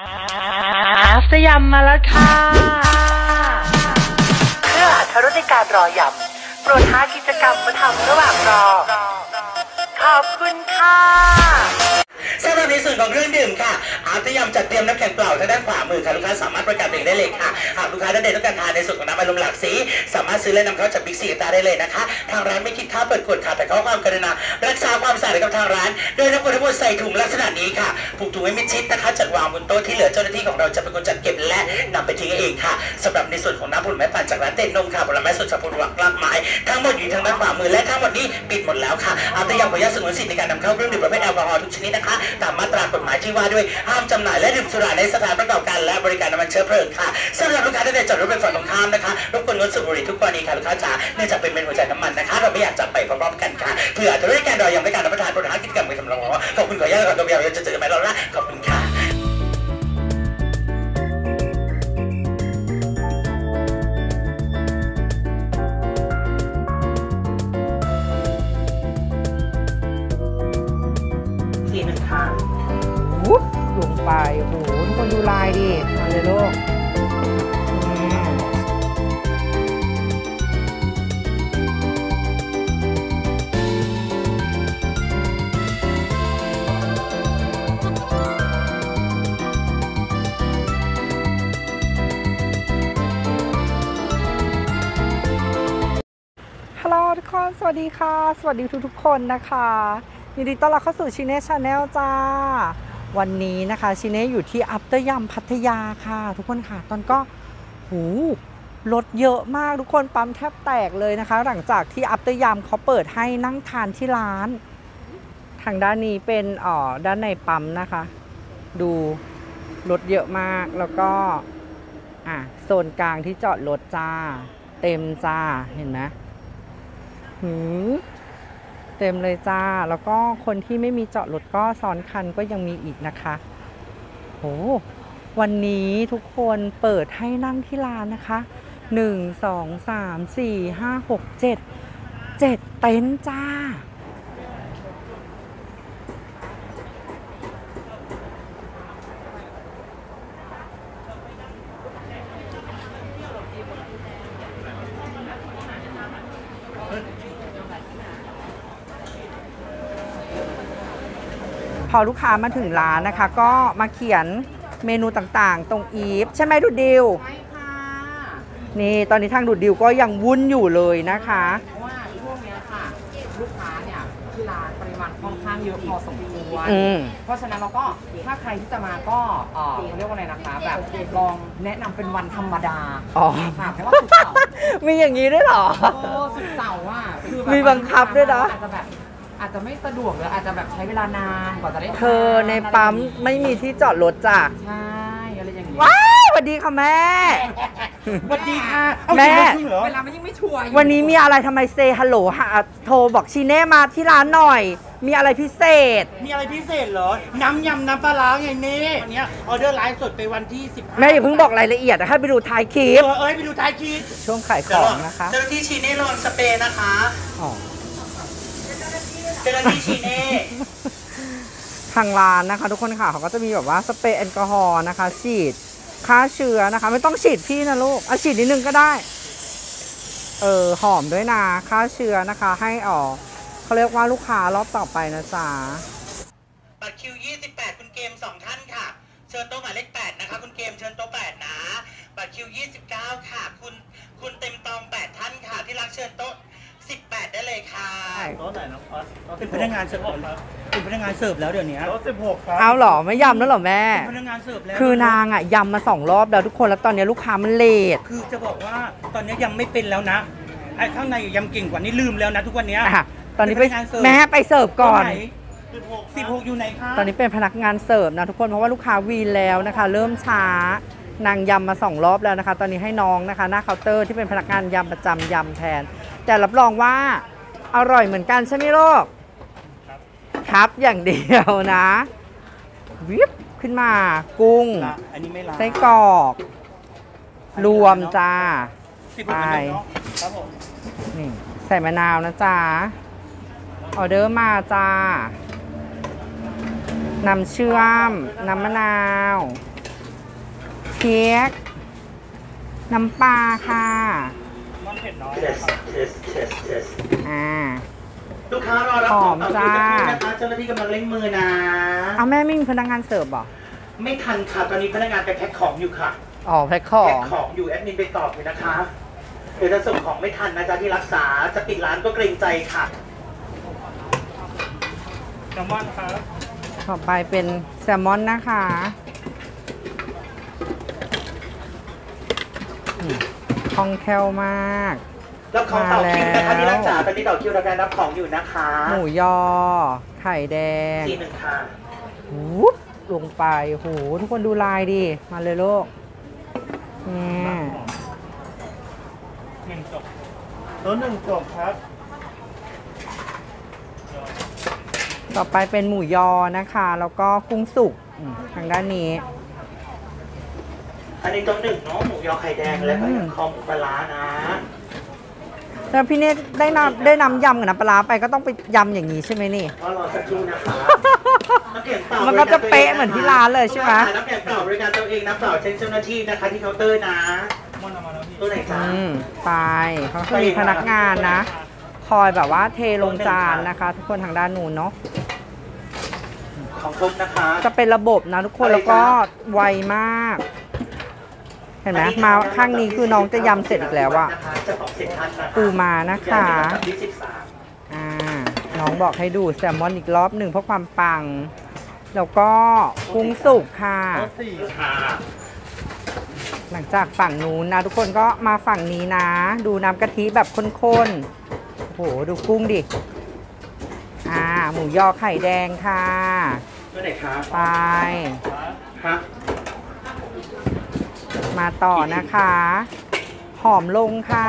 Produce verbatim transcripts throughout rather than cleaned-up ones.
สยำมาแล้วค่ะเพื่ออรรถรสในการรอยำโปรดหากิจกรรมมาทำระหว่างรอขอบคุณค่ะสำหรับในส่วนของเครื่องดื่มค่ะอาร์ตยำจัดเตรียมน้ำแข็งเปล่าทางด้านขวามือค่ะลูกค้าสามารถประกาศเองได้เลยค่ะหากลูกค้าท่านใดต้องการทานในส่วนของน้ำอารมณ์หลากสีสามารถซื้อและนำเข้าจากบิ๊กซีตาได้เลยนะคะทางร้านไม่คิดค่าเปิดขวดค่ะแต่เขาความกรุณารักษาความสะอาดกับทางร้านโดยน้ำขวดทั้งหมดใส่ถุงลักษณะนี้ค่ะผูกถุงให้มิดชิดนะคะจัดวางบนโต๊ะที่เหลือเจ้าหน้าที่ของเราจะเป็นคนจัดเก็บและนำไปทิ้งเองค่ะสำหรับในส่วนของน้ำผลไม้ปั่นจากร้านเต้นนมค่ะผลไม้สดจากผลหวานกล้ามไม้ทั้งหมดอยู่ทางด้านขวามือและทั้งหมดนี้ปิดหมดแล้วค่ะอาร์ตยำขออนุญาตสงวนสิทธิ์ในการนำเข้าเครื่องดื่มประเภทแอลกอฮอล์ทุกชนิดนะคะตามมาตรากฎหมายที่ว่าด้วยห้ามจำหน่ายและดื่มสุราในสถานประกอบการและบริการน้ำมันเชื้อเพลิงค่ะสำหรับลูกค้าที่ได้จอดรถเป็นฝั่งตรงข้ามนะคะรบกวนงดสูบบุหรี่ทุกกรณีค่ะลูกค้าจ๋าเนื่องจากเป็นเมนหัวใจน้ำมันนะคะเราไม่อยากจับไปพร้อมๆกันค่ะเพื่อจะได้การรอยังไม่การรับประทานบริหารกิจกรรมไปทำรองขอบคุณขออนุญาตก่อนตัวเดียวจะเจอกันไหมเราละขอบคุณค่ะลงไปโอ้โหทุกคนดูลายดิมาเลยลูกฮัลโหลทุกคนสวัสดีค่ะสวัสดีทุกทุกคนนะคะยินดีต้อนรับเข้าสู่ชิเน่ชาแนลจ้าวันนี้นะคะชิเน่อยู่ที่อัปเตอร์ยำพัทยาค่ะทุกคนค่ะตอนก็หูรถเยอะมากทุกคนปั๊มแทบแตกเลยนะคะหลังจากที่อัปเตอร์ยำเขาเปิดให้นั่งทานที่ร้านทางด้านนี้เป็นอ๋อด้านในปั๊มนะคะดูรถเยอะมากแล้วก็อ่ะโซนกลางที่จอดรถจ้าเต็มจ้าเห็นไหมหืมเต็มเลยจ้าแล้วก็คนที่ไม่มีจอดรถก็ซ้อนคันก็ยังมีอีกนะคะโหวันนี้ทุกคนเปิดให้นั่งที่ร้านนะคะหนึ่ง สอง สาม สี่ ห้า หก เจ็ด เจ็ดเต็นท์จ้าพอลูกค้ามาถึงร้านนะคะก็มาเขียนเมนูต่างๆตรงอีฟใช่ไหมดูดดิวใช่ค่ะนี่ตอนนี้ทางดูดดิวก็ยังวุ่นอยู่เลยนะคะเพราะว่าช่วงนี้ค่ะลูกค้าเนี่ยที่ร้านปริมาณค่อนข้างเยอะพอสมควรเพราะฉะนั้นเราก็ถ้าใครที่จะมาก็เอ่อเรียกว่าอะไรนะคะแบบลองแนะนำเป็นวันธรรมดาอ๋อค่ะเพราะว่าสุดเสาร์มีอย่างนี้ด้วยเหรอโอ้สุดเสาร์อ่ะคือมีบังคับด้วยนะอาจจะแบบอาจจะไม่สะดวกหรืออาจจะแบบใช้เวลานานกว่าจะได้เธอในปั๊มไม่มีที่จอดรถจ้ะใช่อะไรอย่างนี้ว้าวสวัสดีค่ะแม่สวัสดีค่ะแม่เวลามันยิ่งไม่ชัวร์วันนี้มีอะไรทำไมเซฮัลโหลฮะโทรบอกชีเน่มาที่ร้านหน่อยมีอะไรพิเศษมีอะไรพิเศษเหรอน้ำยำน้ำปลาร้าไงเน่วันนี้ออเดอร์ไลฟ์สดไปวันที่สิบแม่อย่าเพิ่งบอกรายละเอียดนะให้ไปดูท้ายคลิปเออเอ้ยไปดูท้ายคลิปช่วงขายของนะคะเจ้าหน้าที่ชีเน่ระวังสเปรย์นะคะอ๋อเจ้าหน้าที่ชีเน่ทางร้านนะคะทุกคนค่ะเขาก็จะมีแบบว่าสเปรย์แอลกอฮอล์นะคะฉีดฆ่าเชื้อนะคะไม่ต้องฉีดพี่นะลูกเอาฉีดนิดนึงก็ได้เออหอมด้วยนะฆ่าเชื้อนะคะให้ออกเขาเรียกว่าลูกค้ารอบต่อไปนะจ๊ะบัตรคิวยี่สิบแปดคุณเกมสองท่านค่ะเชิญโต๊ะหมายเลขแปดนะคะคุณเกมเชิญโต๊ะแปดนะบัตรคิวยี่สิบเก้าค่ะคุณคุณเต็มตองแปดท่านค่ะที่รักเชิญโต๊ะสิบแปดได้เลยค่ะโต๊ะไหนน้องออสเป็นพนักงานเสิร์ฟครับเป็นพนักงานเสิร์ฟแล้วเดี๋ยวนี้โต๊ะสิบหกครับเอาหรอไม่ยำแล้วหรอแม่พนักงานเสิร์ฟแล้วคือนางอ่ะยำมาสองรอบแล้วทุกคนแล้วตอนนี้ลูกค้ามันเลทคือจะบอกว่าตอนนี้ยังไม่เป็นแล้วนะไอ้ข้างในยำเก่งกว่านี้ลืมแล้วนะทุกวันนี้ตอนนี้ไปแม่ไปเสิร์ฟก่อนสิบหกอยู่ไหนคะตอนนี้เป็นพนักงานเสิร์ฟนะทุกคนเพราะว่าลูกค้าวีนแล้วนะคะเริ่มช้านางยำมาสองรอบแล้วนะคะตอนนี้ให้น้องนะคะหน้าเคาน์เตอร์ที่เป็นพนักงานยำประจำยำแทนแต่รับรองว่าอร่อยเหมือนกันใช่ไหมลูกครับอย่างเดียวนะวิบขึ้นมากุ้งไส้กรอกรวมจ้าไปนี่ใส่มะนาวนะจ๊ะออเดอร์มาจ้าน้ำเชื่อมน้ำมะนาวพริกน้ำปลาค่ะ test test test test อ่าลูกค้ารอรับของต่อหอมคิวจ้าสักครู่นะคะเจ้าหน้าที่กำลังเร่งมือนะเอาแม่ไม่มีพนักงานเสิร์ฟเหรอไม่ทันค่ะตอนนี้พนักงานไปแพ็คของอยู่ค่ะอ๋อแพ็คของแพ็คของอยู่แอดมินไปตอบอยู่นะคะเดี๋ยวจะส่งของไม่ทันนะจ๊ะที่รักษาจะปิดร้านก็เกรงใจค่ะแซลมอนครับต่อไปเป็นแซลมอนนะคะอืมคล่องแคล่วมากแล้วของต่อคิวนะคะมาแล้วที่รักษาตอนนี้ต่อคิวในการรับของอยู่นะคะหมูยอ ไข่แดงทีหนึ่งค่ะวุบลงไปโหทุกคนดูลายดิ มาเลยลูกนี่หนึ่งจบแล้วหนึ่งจบครับต่อไปเป็นหมูยอนะคะ แล้วก็กุ้งสุกอืมทางด้านนี้อันนี้ตัวหนึ่งเนาะหมูยอไข่แดงและก็คอหมูปลาร้านะแล้วพี่เนตได้นำได้นำยำกับน้ำปลาร้าไปก็ต้องไปยำอย่างนี้ใช่ไหมนี่ก็รอสักครู่นะคะน้ำแข็งเปล่ามันก็จะเป๊ะเหมือนที่ร้านเลยใช่ไหมน้ำแข็งเปล่าบริการตัวเองน้ำเปล่าเช่นเจ้าหน้าที่นะคะที่เคาน์เตอร์นะตัวไหนจ๊ะอืมไปเขาก็มีพนักงานนะ คอยแบบว่าเทลงจานนะคะ ทุกคนทางด้านนู้นเนาะของครบนะคะจะเป็นระบบนะทุกคนแล้วก็ไวมาก เห็นไหมมาข้างนี้คือน้องจะยำเสร็จอีกแล้วอะจะบอกเสร็จทันนะคะปูมานะคะยี่สิบสามอ่าน้องบอกให้ดูแซลมอนอีกรอบหนึ่งเพื่อความปัง แล้วก็กุ้งสุกค่ะสี่ค่ะหลังจากฝั่งนู้นนะทุกคนก็มาฝั่งนี้นะ ดูน้ำกะทิแบบข้นๆ โอ้โห ดูกุ้งดิ อ่า หมูยอไข่แดงค่ะตัวไหนคะไปฮะมาต่อนะคะ หอมลงค่ะ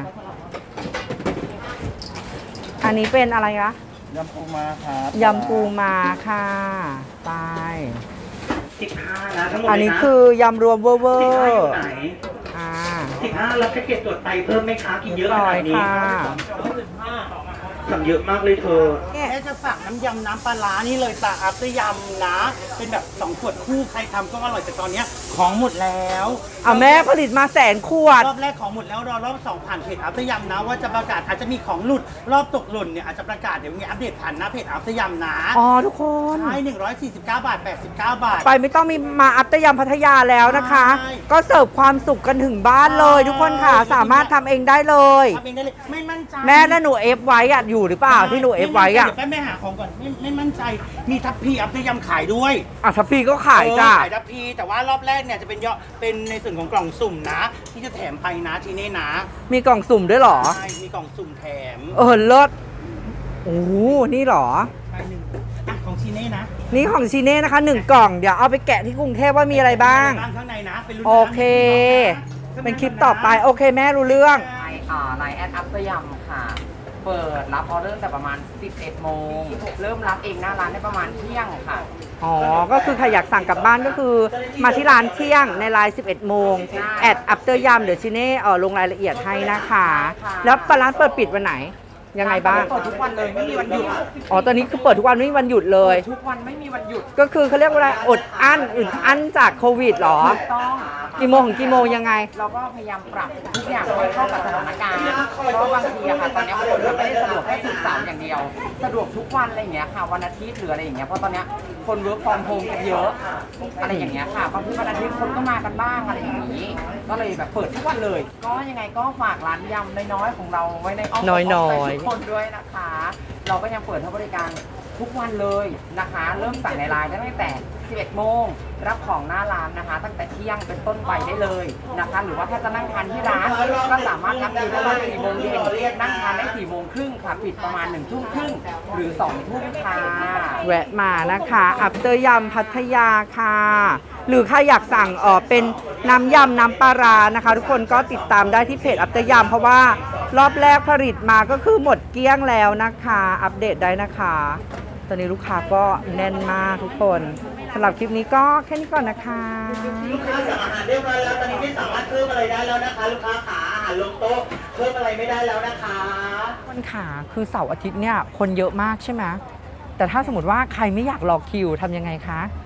อันนี้เป็นอะไรคะยำปูมาครับยำปูมาค่ะ ไปสิบห้านะทั้งหมดอันนี้คือยำรวมเวอร์เวอสิบห้าอยู่ร์ไหนอ่าสิบห้ารับแพ็กเกจตรวจไตเพิ่มไหมคะกินเยอะขร้อนาดยนี้ค่ะสั่งเยอะมากเลยเธอแม่จะสั่งน้ำยำน้ำปลาร้านี่เลยจ้ะอัพยำนะ เป็นแบบสองขวดคู่ใครทำก็อร่อยแต่ตอนเนี้ยของหมดแล้วเอาแม่ผลิตมาแสนขวดรอบแรกของหมดแล้วรอรอบสองผ่านเพจอัพยำนะ ว่าจะประกาศอาจจะมีของหลุดรอบตกหล่นเนี่ยอาจจะประกาศเดี๋ยวมีอัปเดตผ่านหน้าเพจอัพยำนะอ๋อทุกคนใช่หนึ่งร้อยสี่สิบเก้าบาทแปดสิบเก้าบาทไปไม่ต้องมีมาอัปเตอร์ยำพัทยาแล้วนะคะใช่ก็เสิร์ฟความสุขกันถึงบ้านเลย ทุกคนค่ะ สามารถทำเองได้เลยทำเองได้เลยไม่มั่นใจแม่แล้วหนูเอฟไว้อะอยู่หรือเปล่าที่หนูเอฟไว้อะเดี๋ยวแป๊บแม่หาของก่อนไม่ไม่มั่นใจมีทัพพีอัพยำขายด้วยอ่ะทัพพีก็ขายจ้าเออขายทัพพีแต่ว่ารอบแรกเนี่ยจะเป็นเยอะเป็นในส่วนของกล่องสุ่มนะ ที่จะแถมไปนะทีนี้นะมีกล่องสุ่มด้วยเหรอใช่มีกล่องสุ่มแถมเออเลิศโอ้โหนี่เหรอไปหนึ่งอ่ะของทีนี้นะนี่ของชีเน่นะคะหนึ่งกล่อง เดี๋ยวเอาไปแกะที่กรุงเทพว่ามีอะไรบ้างข้างในนะเป็นรุ่นโอเค เป็นคลิปต่อไป โอเคแม่รู้เรื่องไลน์อ่าไลน์แอดอัพสยามค่ะ เปิดรับออเดอร์แต่ประมาณ สิบเอ็ดโมง เริ่มรับเองหน้าร้านได้ประมาณเที่ยงค่ะอ๋อ ก็คือใครอยากสั่งกลับบ้านก็คือมาที่ร้านเที่ยงในไลน์สิบเอ็ดโมงแอดอัปเตอร์ยำเดี๋ยวชิเน่เออลงรายละเอียดให้นะคะ แล้วร้านเปิดปิดวันไหน ยังไงบ้างเปิดทุกวันเลยไม่มีวันหยุดอ๋อ ตอนนี้คือเปิดทุกวันไม่มีวันหยุดเลยทุกวันไม่มีวันหยุดก็คือเขาเรียกว่าอะไรอดอั้นอึดอั้นจากโควิดเหรอถูกต้องกี่โมงถึงกี่โมงยังไงเราก็พยายามปรับทุกอย่างให้เข้ากับสถานการณ์ เพราะบางทีอะค่ะ ตอนนี้คนมันไม่ได้สะดวกแค่สื่อสารอย่างเดียว สะดวกทุกวันอะไรอย่างเงี้ยค่ะ วันอาทิตย์หรืออะไรอย่างเงี้ย เพราะตอนเนี้ยคนเวิร์กฟอร์มโฮมกันเยอะ อะไรอย่างเงี้ยค่ะ บางทีวันอาทิตย์คนก็มากันบ้างอะไรอย่างนี้ ก็เลยแบบเปิดทุกวันเลย ก็ยังไงก็ฝากร้านยำน้อยๆของเราไว้ในอ้อมอกน้อยๆอ้อมใจทุกคนด้วยนะคะ เราก็ยังเปิดให้บริการทุกวันเลยนะคะ เริ่มสั่งในไลน์ได้ตั้งแต่ สิบเอ็ดโมง รับของหน้าร้านนะคะ ตั้งแต่เที่ยงเป็นต้นไปได้เลยนะคะ หรือว่าถ้าจะนั่งทานที่ร้านก็สามารถรับคิวได้ตอนสี่โมงเย็นนั่งทานได้สี่โมงครึ่งค่ะ ปิดประมาณหนึ่งทุ่มครึ่งหรือสองทุ่มค่ะแวะมานะคะอัปเตอร์ยำพัทยาค่ะ หรือใครอยากสั่งเออเป็นน้ำยำน้ำปลาร้านะคะ ทุกคนก็ติดตามได้ที่เพจอัปเตอร์ยำเพราะว่ารอบแรกผลิตมาก็คือหมดเกลี้ยงแล้วนะคะ อัปเดตได้นะคะ ตอนนี้ลูกค้าก็แน่นมากทุกคนสำหรับคลิปนี้ก็แค่นี้ก่อนนะคะลูกค้าสั่งอาหารเรียบร้อยแล้วตอนนี้ไม่สามารถเพิ่มอะไรได้แล้วนะคะ ลูกค้าขาอาหารลงโต๊ะเพิ่มอะไรไม่ได้แล้วนะคะวันขาคือเสาร์อาทิตย์เนี่ยคนเยอะมากใช่ไหมแต่ถ้าสมมติว่าใครไม่อยากรอคิวทำยังไงคะไป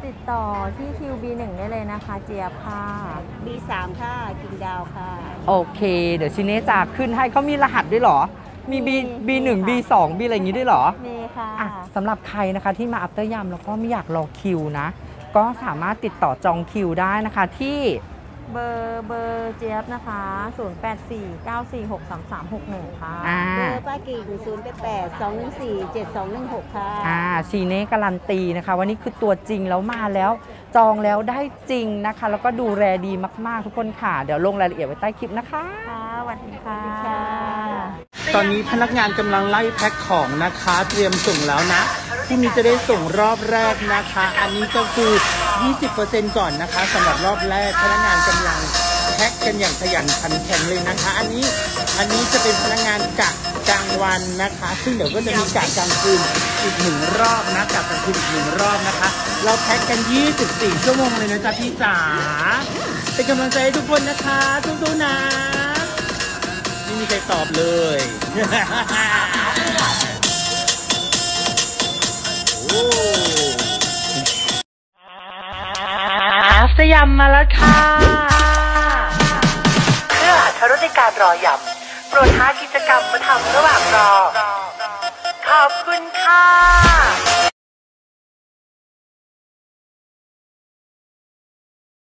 ติดต่อที่ คิว บี หนึ่ง ได้เลยนะคะเจี๊ยบค่ะบี สาม ค่ะกิ่งดาวค่ะโอเค เดี๋ยวชิเน่จะขึ้นให้เขามีรหัสด้วยเหรอ มี B บี หนึ่ง บี สอง B อะไรอย่างนี้ด้วยเหรอมีค่ะอ่ะสำหรับใครนะคะที่มาอัปเตอร์ยำแล้วก็ไม่อยากรอคิวนะ ก็สามารถติดต่อจองคิวได้นะคะที่เบอร์เบอร์เจี๊ยบนะคะ ศูนย์ แปด สี่ เก้า สี่ หก สาม สาม หก หนึ่ง ค่ะอ่าเบอร์ป้ากิ่งศูนย์ แปด แปด สอง หนึ่ง สี่ เจ็ด สอง หนึ่ง หก ค่ะอ่าชีเน่การันตีนะคะวันนี้คือตัวจริงแล้วมาแล้ว จองแล้วได้จริงนะคะ แล้วก็ดูแลดีมากๆทุกคนค่ะ เดี๋ยวลงรายละเอียดไว้ใต้คลิปนะคะค่ะสวัสดีค่ะตอนนี้พนักงานกำลังไล่แพ็คของนะคะ เตรียมส่งแล้วนะพรุ่งนี้จะได้ส่งรอบแรกนะคะ อันนี้ก็คือ ยี่สิบเปอร์เซ็นต์ ก่อนนะคะสำหรับรอบแรกพนักงานกำลังแพ็คกันอย่างขยันขันแข็งเลยนะคะ อันนี้อันนี้จะเป็นพนักงานกะกลางวันนะคะ ซึ่งเดี๋ยวก็จะมีกะกลางคืนอีกหนึ่งรอบนะกะกลางคืนอีกหนึ่งรอบนะคะ เราแพ็คกัน ยี่สิบสี่ ชั่วโมงเลยนะจ๊ะพี่จ๋าเป็นกำลังใจให้ทุกคนนะคะสู้ๆนะไม่มีใครตอบเลย โอ้อัพยำมาแล้วค่ะเพื่ออรรถรสในการรอยำโปรดหากิจกรรมมาทำระหว่างรอ ขอบคุณค่ะ